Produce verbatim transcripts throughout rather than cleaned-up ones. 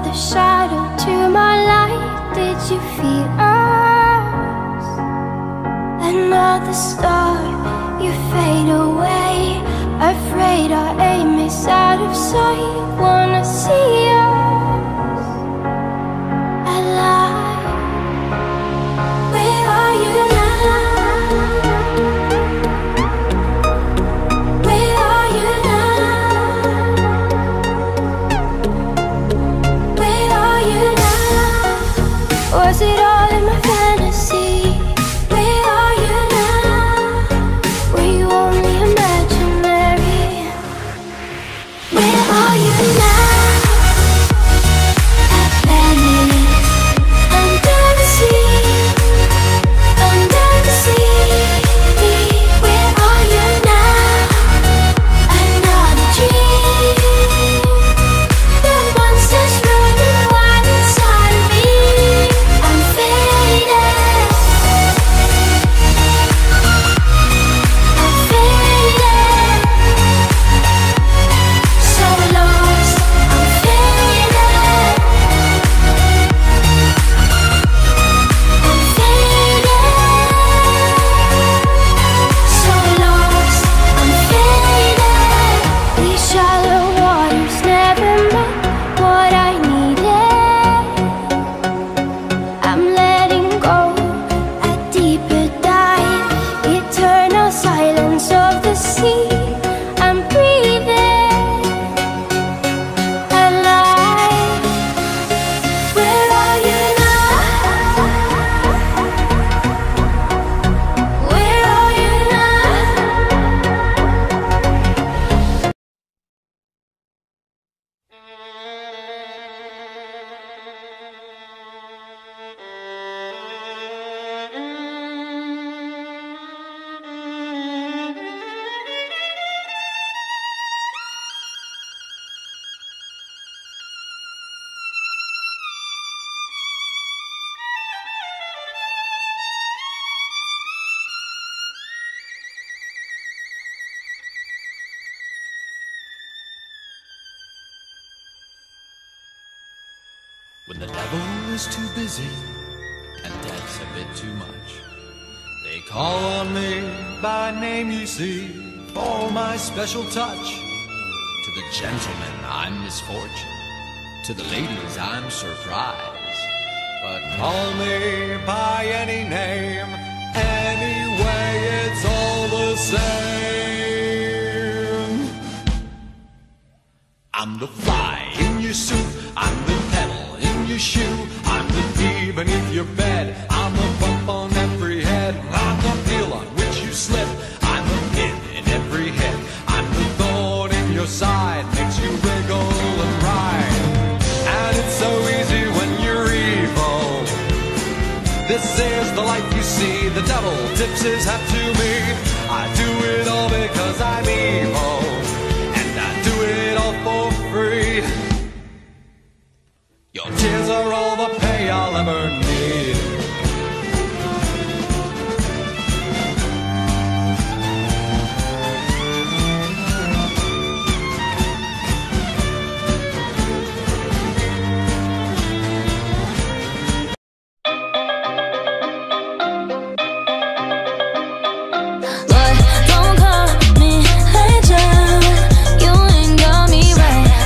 another shadow to my light. Did you feel us? Another star, you fade away. Afraid our aim is out of sight. Wanna see us alive. Where are you now? Where are you now? Where are you now? Was it all in my fantasy? Where are you now? Were you only imaginary? Where are you now? Atlantis, under the sea, under the sea. Where are you now? Another dream. The monsters running wild inside of me. I'm faded. I'm faded. So lost. I'm faded. I'm faded. So lost. I'm faded. These shallow waters never met what I needed. I'm letting go, a deeper dive, eternal silence of the sea. I'm breathing alive. Where are you now? Where are you now? When the devil is too busy and death's a bit too much, they call on me by name, you see, for my special touch. To the gentlemen I'm misfortune, to the ladies I'm surprise. But call me by any name, anyway it's all the same. I'm the fly in your soup, I'm the pedal in your shoe, I'm the bee beneath your bed, I'm the bump on every head, I'm the heel on which you slip, I'm the pin in every head, I'm the thorn in your side, makes you wiggle and ride. And it's so easy when you're evil. This is the life you see, the devil tips his hat to me. I do it all because I'm evil, and I do it all for free. Your tears are all the pay I'll ever need.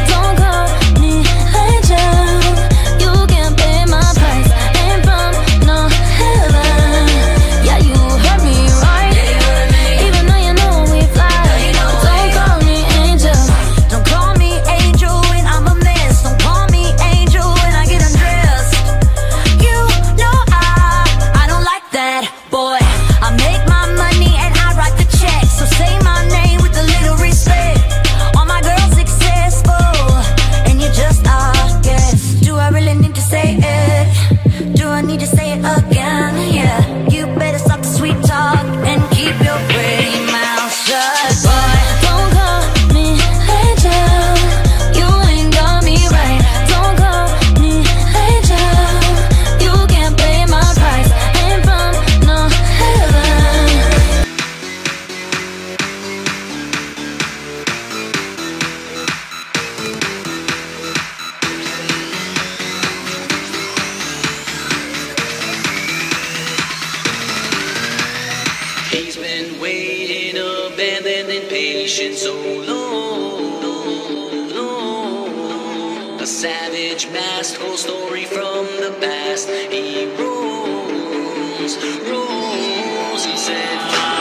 Don't call me angel, you ain't got me right. Don't call me angel, you can't pay my price. Ain't from He's been waiting, abandoned and patient so long, long. A savage masked whole story from the past. He rose, rose, he said,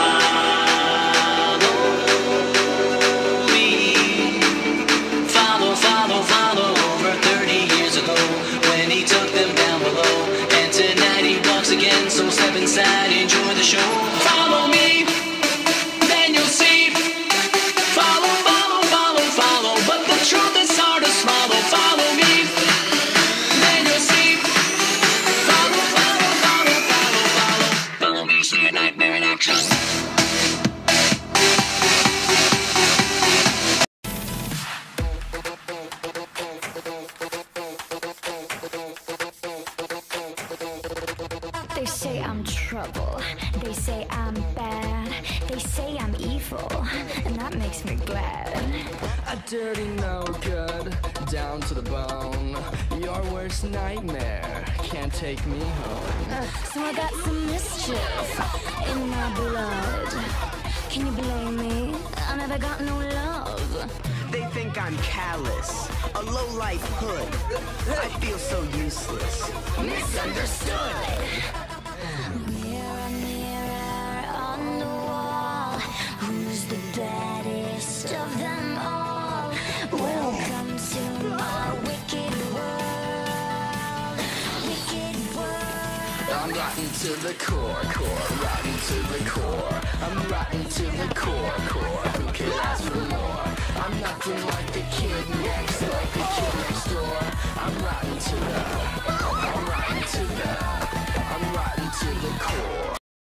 follow me. Follow, follow, follow. Over thirty years ago, when he took them down below. And tonight he walks again, so step inside, enjoy the show. Follow me, then you'll see. Follow, follow, follow, follow. But the truth is hard to swallow. Follow me, then you'll see. Follow, follow, follow, follow, follow. Follow me, see a nightmare in action. They say I'm trouble, they say I'm bad, they say I'm evil, and that makes me glad. A dirty no good, down to the bone. Your worst nightmare can't take me home. So I got some mischief in my blood. Can you blame me? I never got no love. They think I'm callous, a low-life hood. I feel so useless. Misunderstood. Mirror, mirror on the wall, who's the baddest of them all? Welcome to my wicked world, wicked world. I'm rotten to the core, core, rotten to the core. I'm rotten to the core, core. Who can ask for more? I'm nothing like the kid next, like the kid next door. I'm rotten to the, I'm rotten to the, I'm rotten to the core.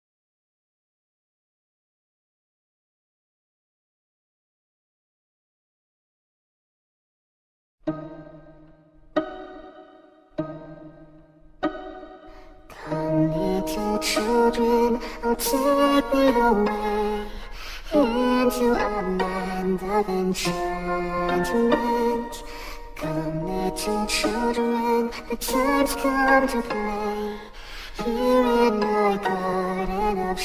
Come, little children, I'll take you away into a land of enchantment. Come, little children, the time's come to play here in my garden of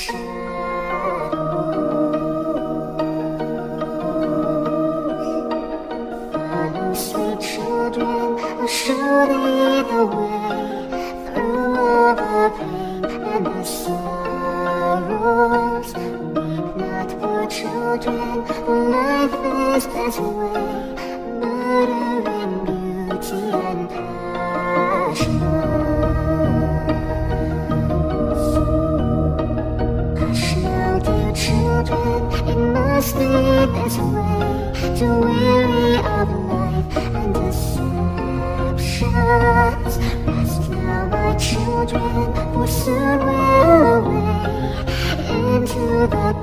shadows. Follow, sweet children, I'll show thee the way through all the pain and the sorrows. Weep not, poor children, for life is this way, murdering beauty and passions. Hush now, dear children, it must be this way, to weary of life and deceptions. Rest now, my children, for soon we're away into the